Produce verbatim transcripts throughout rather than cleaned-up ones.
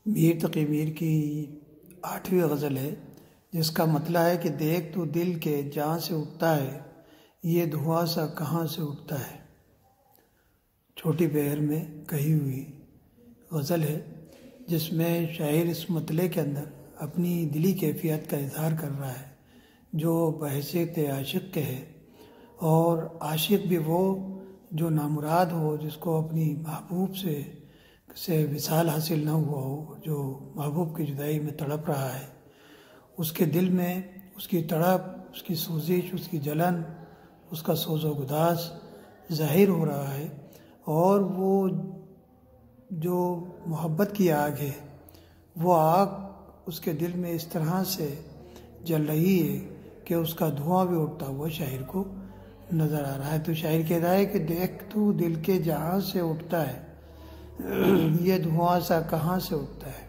میر تقی میر کی آٹھویں غزل ہے، جس کا مطلب ہے کہ دیکھ تو دل کے جہاں سے اٹھتا ہے، یہ دھواں سا کہاں سے اٹھتا ہے۔ چھوٹی بہر میں کہی ہوئی غزل ہے، جس میں شاعر اس مطلع کے اندر اپنی دلی کیفیت کا اظہار کر رہا ہے جو بحیثیت عاشق کے ہے، اور عاشق بھی وہ جو نامراد ہو، جس کو اپنی محبوب سے سے وصال حاصل نہ ہوا ہو، جو محبوب کی جدائی میں تڑپ رہا ہے، اس کے دل میں اس کی تڑپ، اس کی سوزش، اس کی جلن، اس کا سوز و گداز ظاہر ہو رہا ہے، اور وہ جو محبت کی آگ ہے، وہ آگ اس کے دل میں اس طرح سے جل رہی ہے کہ اس کا دھواں بھی اٹھتا ہوا شاعر کو نظر آ رہا ہے۔ تو شاعر کہتا ہے کہ دیکھ تو دل کے جہاں سے اٹھتا ہے، یہ دھواں سا کہاں سے اٹھتا ہے۔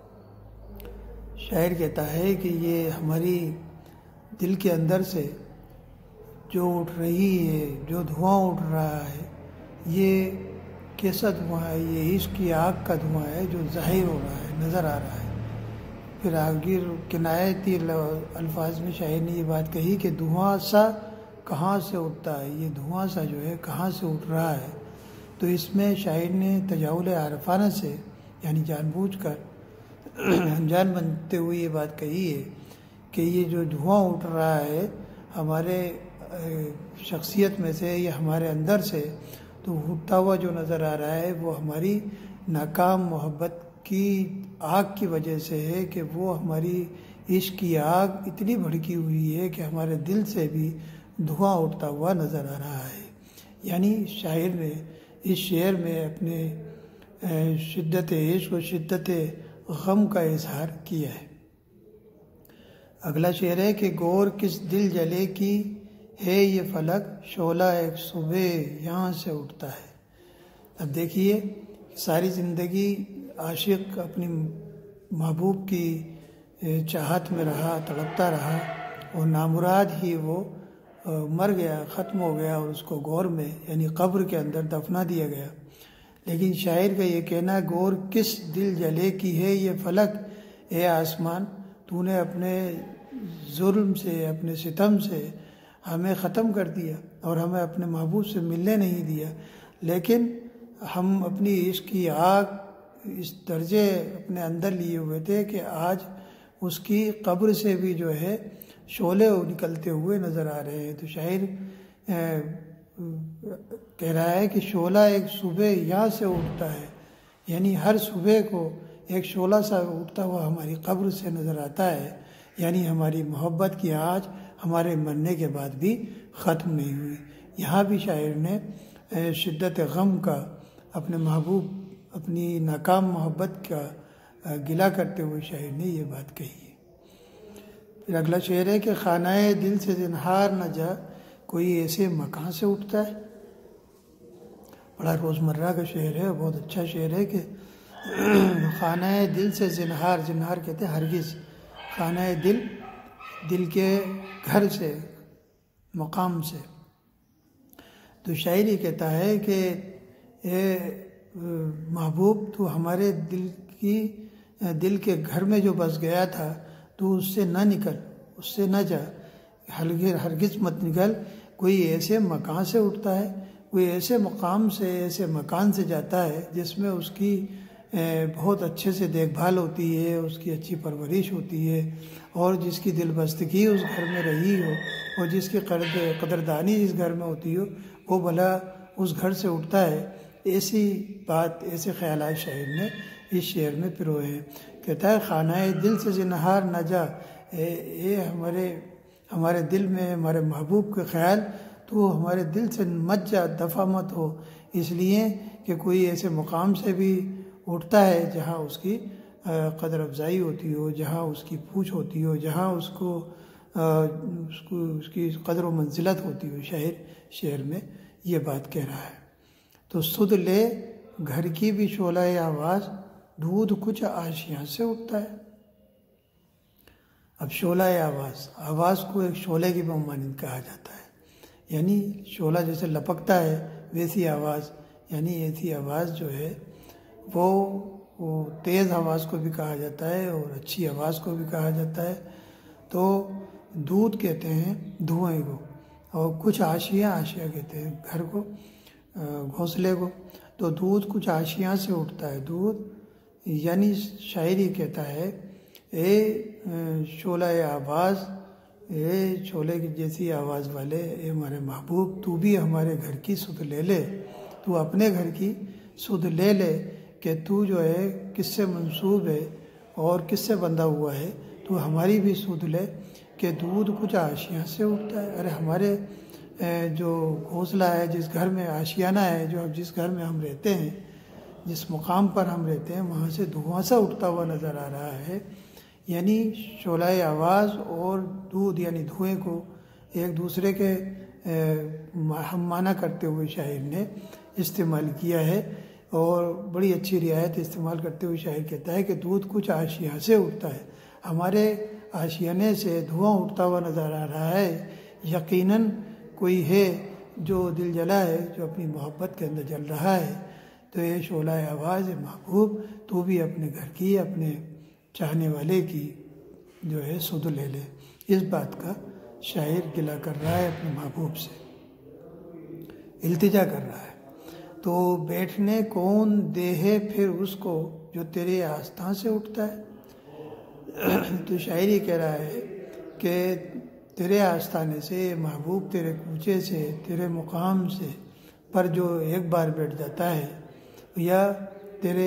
شاعر کہتا ہے کہ یہ ہماری دل کے اندر سے جو اٹھ رہی ہے، جو دھواں اٹھ رہا ہے، یہ کیسا دھواں ہے؟ یہ عشق کی آگ کا دھواں ہے جو ظاہر ہو رہا ہے، نظر آ رہا ہے۔ پھر آگے کنایتی الفاظ میں شاعر نے یہ بات کہی کہ دھواں سا کہاں سے اٹھتا ہے، یہ دھواں سا جو ہے کہاں سے اٹھ رہا ہے۔ تو اس میں شاعر نے تجاول عارفانہ سے، یعنی جان بوجھ کر انجان بنتے ہوئے یہ بات کہی ہے کہ یہ جو دھواں اٹھ رہا ہے ہمارے شخصیت میں سے یا ہمارے اندر سے، تو اٹھتا ہوا جو نظر آ رہا ہے وہ ہماری ناکام محبت کی آگ کی وجہ سے ہے کہ وہ ہماری عشق کی آگ اتنی بھڑکی ہوئی ہے کہ ہمارے دل سے بھی دھواں اٹھتا ہوا نظر آ رہا ہے۔ یعنی شاعر نے اس شعر میں اپنے شدت عشق و شدت غم کا اظہار کیا ہے۔ اگلا شعر ہے کہ گور کس دل جلے کی ہے یہ فلک، شعلہ ایک صبح یہاں سے اٹھتا ہے۔ اب دیکھیے، ساری زندگی عاشق اپنی محبوب کی چاہت میں رہا، تڑپتا رہا، اور نامراد ہی وہ مر گیا، ختم ہو گیا، اور اس کو گور میں یعنی قبر کے اندر دفنا دیا گیا۔ لیکن شاعر کا یہ کہنا، گور کس دل جلے کی ہے یہ فلک، اے آسمان تو نے اپنے ظلم سے، اپنے ستم سے ہمیں ختم کر دیا اور ہمیں اپنے محبوب سے ملنے نہیں دیا، لیکن ہم اپنی عشق کی آگ اس درجے اپنے اندر لیے ہوئے تھے کہ آج اس کی قبر سے بھی جو ہے شعلے نکلتے ہوئے نظر آ رہے ہیں۔ تو شاعر کہہ رہا ہے کہ شعلہ ایک صبح یہاں سے اٹھتا ہے، یعنی ہر صبح کو ایک شعلہ سا اٹھتا ہوا ہماری قبر سے نظر آتا ہے، یعنی ہماری محبت کی آج ہمارے مرنے کے بعد بھی ختم نہیں ہوئی۔ یہاں بھی شاعر نے شدت غم کا، اپنے محبوب، اپنی ناکام محبت کا گلہ کرتے ہوئے شاعر نے یہ بات کہی ہے۔ پھر اگلا شعر ہے کہ خانہ دل سے زنہار نہ جا، کوئی ایسے مکان سے اٹھتا ہے۔ بڑا روزمرہ کا شعر ہے، بہت اچھا شعر ہے کہ خانہ دل سے زنہار، زنہار کہتے ہیں ہرگز، خانہ دل، دل کے گھر سے، مقام سے۔ تو شاعر یہ کہتا ہے کہ اے محبوب تو ہمارے دل کی دل کے گھر میں جو بس گیا تھا، تو اس سے نہ نکل، اس سے نہ جا، ہرگز مت نکل۔ کوئی ایسے مکان سے اٹھتا ہے، کوئی ایسے مقام سے، ایسے مکان سے جاتا ہے جس میں اس کی بہت اچھے سے دیکھ بھال ہوتی ہے، اس کی اچھی پرورش ہوتی ہے، اور جس کی دل بستگی اس گھر میں رہی ہو، اور جس کی قدردانی جس گھر میں ہوتی ہو، وہ بھلا اس گھر سے اٹھتا ہے۔ ایسی بات، ایسے خیالات شاعر نے اس شعر میں پروئے ہیں۔ کہتا ہے خانہ دل سے زنہار نہ جا، اے, اے ہمارے ہمارے دل میں ہمارے محبوب کے خیال تو ہمارے دل سے مت جا، دفع مت ہو، اس لیے کہ کوئی ایسے مقام سے بھی اٹھتا ہے جہاں اس کی قدر افزائی ہوتی ہو، جہاں اس کی پوچھ ہوتی ہو، جہاں اس کو اس کو اس کی قدر و منزلت ہوتی ہو۔ شاعر شعر میں یہ بات کہہ رہا ہے۔ تو سدھ لے گھر کی بھی شعلہ آواز، دودھ کچھ آشیاں سے اٹھتا ہے۔ اب شعلہ آواز، آواز کو ایک شعلے کی مانند کہا جاتا ہے، یعنی شعلہ جیسے لپکتا ہے ویسی آواز، یعنی ایسی آواز جو ہے وہ وہ تیز آواز کو بھی کہا جاتا ہے اور اچھی آواز کو بھی کہا جاتا ہے۔ تو دودھ کہتے ہیں دھوئیں کو، اور کچھ آشیاں آشیا کہتے ہیں گھر کو، گھونسلے کو۔ تو دودھ کچھ آشیاں سے اٹھتا ہے دودھ، یعنی شاعری کہتا ہے اے شعلہ آواز، اے شعلے کی جیسی آواز والے، اے ہمارے محبوب، تو بھی ہمارے گھر کی سدھ لے لے، تو اپنے گھر کی سدھ لے لے کہ تو جو ہے کس سے منسوب ہے اور کس سے بندھا ہوا ہے، تو ہماری بھی سدھ لے کہ دودھ کچھ آشیاں سے اٹھتا ہے۔ ارے ہمارے جو گھونسلہ ہے، جس گھر میں آشیانہ ہے، جو جس گھر میں ہم رہتے ہیں، جس مقام پر ہم رہتے ہیں، وہاں سے دھواں سا اٹھتا ہوا نظر آ رہا ہے۔ یعنی شعلہ آواز اور دودھ یعنی دھوئیں کو ایک دوسرے کے ہم معنی کرتے ہوئے شاعر نے استعمال کیا ہے، اور بڑی اچھی رعایت استعمال کرتے ہوئے شاعر کہتا ہے کہ دودھ کچھ آشیاں سے اٹھتا ہے، ہمارے آشیانے سے دھواں اٹھتا ہوا نظر آ رہا ہے، یقیناً کوئی ہے جو دل جلا ہے، جو اپنی محبت کے اندر جل رہا ہے۔ تو یہ شعلہ آواز محبوب، تو بھی اپنے گھر کی، اپنے چاہنے والے کی جو ہے سدھ لے لے۔ اس بات کا شاعر گلہ کر رہا ہے اپنے محبوب سے، التجا کر رہا ہے۔ تو بیٹھنے کون دے ہے پھر اس کو جو تیرے آستاں سے اٹھتا ہے۔ تو شاعری کہہ رہا ہے کہ تیرے آستانے سے، محبوب تیرے کوچے سے، تیرے مقام سے پر جو ایک بار بیٹھ جاتا ہے، یا تیرے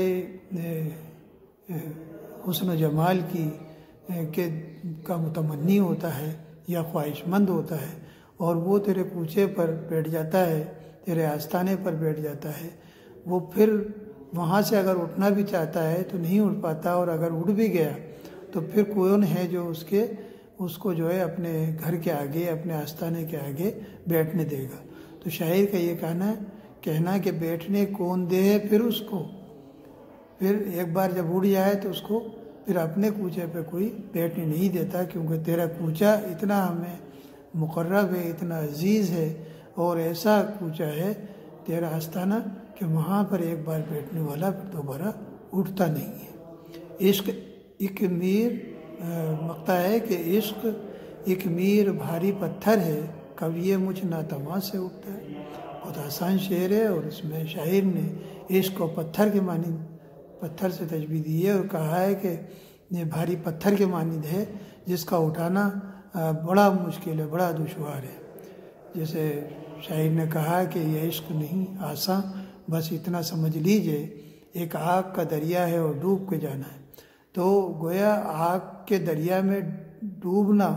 حسن و جمال کی کے کا متمنی ہوتا ہے یا خواہش مند ہوتا ہے، اور وہ تیرے کوچے پر بیٹھ جاتا ہے، تیرے آستانے پر بیٹھ جاتا ہے، وہ پھر وہاں سے اگر اٹھنا بھی چاہتا ہے تو نہیں اٹھ پاتا، اور اگر اٹھ بھی گیا تو پھر کون ہے جو اس کے اس کو جو ہے اپنے گھر کے آگے، اپنے آستانے کے آگے بیٹھنے دے گا۔ تو شاعر کا یہ کہنا ہے کہنا کہ بیٹھنے کون دے ہے پھر اس کو، پھر ایک بار جب اڑ جائے تو اس کو پھر اپنے کوچے پہ کوئی بیٹھنے نہیں دیتا، کیونکہ تیرا کوچہ اتنا ہمیں مقرب ہے، اتنا عزیز ہے، اور ایسا کوچہ ہے تیرا آستانہ کہ وہاں پر ایک بار بیٹھنے والا پھر دوبارہ اٹھتا نہیں ہے۔ عشق ایک میر مقطع ہے کہ عشق ایک میر بھاری پتھر ہے، کب یہ مجھ ناتواں سے اٹھتا ہے۔ بہت آسان شعر ہے، اور اس میں شاعر نے عشق کو پتھر کے معنی پتھر سے تشبیہ دی ہے، اور کہا ہے کہ یہ بھاری پتھر کے مانند ہے جس کا اٹھانا بڑا مشکل ہے، بڑا دشوار ہے۔ جیسے شاعر نے کہا کہ یہ عشق نہیں آساں، بس اتنا سمجھ لیجئے ایک آگ کا دریا ہے اور ڈوب کے جانا ہے۔ تو گویا آگ کے دریا میں ڈوبنا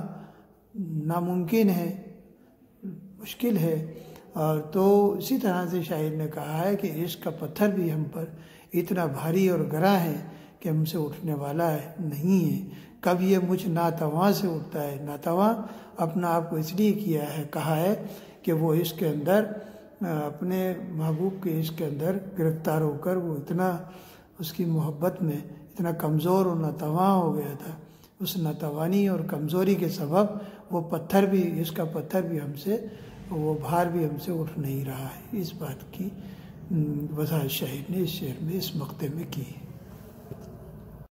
ناممکن ہے، مشکل ہے، اور تو اسی طرح سے شاعر نے کہا ہے کہ عشق کا پتھر بھی ہم پر اتنا بھاری اور گراں ہے کہ ہم سے اٹھنے والا ہے نہیں ہے، کب یہ مجھ ناتواں سے اٹھتا ہے۔ ناتواں اپنا آپ کو اس لیے کیا ہے، کہا ہے کہ وہ عشق کے اندر، اپنے محبوب کے عشق کے اندر گرفتار ہو کر وہ اتنا اس کی محبت میں اتنا کمزور اور ناتواں ہو گیا تھا، اس ناتوانی اور کمزوری کے سبب وہ پتھر بھی، عشق کا پتھر بھی ہم سے، وہ بھار بھی ہم سے اٹھ نہیں رہا ہے۔ اس بات کی وضاحت شاعر نے اس شعر میں، اس مقطع میں کی ہے۔